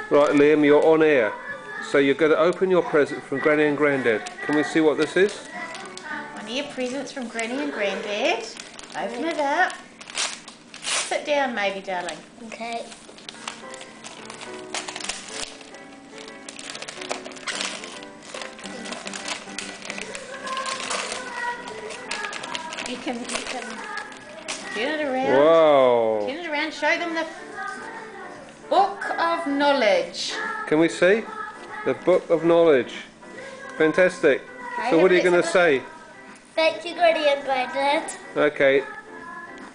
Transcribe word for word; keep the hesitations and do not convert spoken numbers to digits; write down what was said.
Right, Liam, you're on air. So you're going to open your present from Granny and Grandad. Can we see what this is? One of your presents from Granny and Grandad. Open it up. Sit down, maybe, darling. Okay. You can, you can turn it around. Wow. Turn it around. Show them the Book of Knowledge. Can we see? The Book of Knowledge. Fantastic. Okay, So what are you have a- going to say? Thank you, Granny and Grandad. Okay,